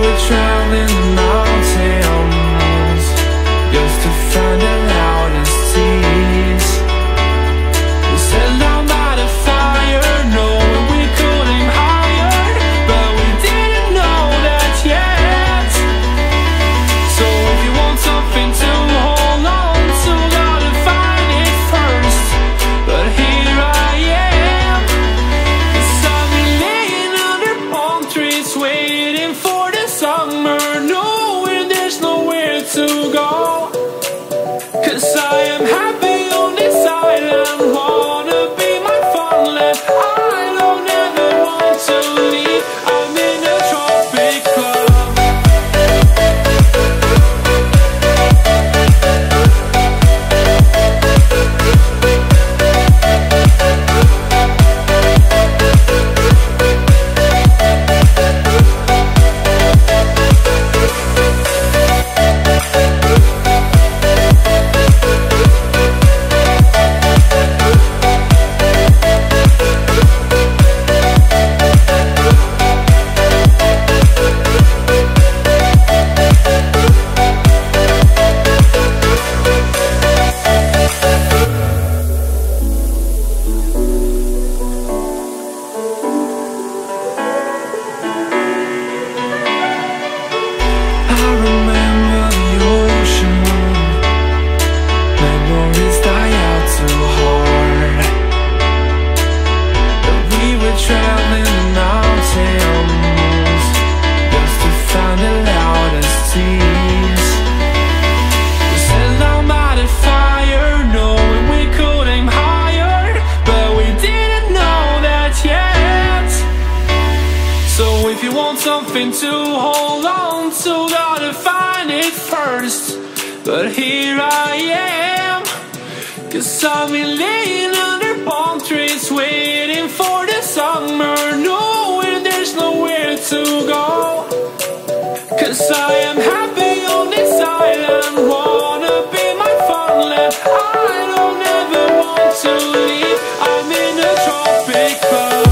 were traveling the mountains just to find the loudest tears. We sat down by the fire, knowing we could aim higher, but we didn't know that yet. So if you want something to hold on to, gotta find it first. But here I am, 'cause I've been laying under palm trees, waiting for the summer, knowing there's nowhere to go. 'Cause I am happy on this island, wanna be my farmland. I don't ever want to leave, I'm in a tropic club. Traveling the mountains just to find the loudest tears. We sat down by the fire, knowing we could aim higher, but we didn't know that yet. So if you want something to hold on to, gotta find it first. But here I am, 'cause I've been laying under palm trees, waiting for the summer, knowing there's nowhere to go. 'Cause I am happy on this island, wanna be my farmland. I don't ever want to leave, I'm in a tropic club.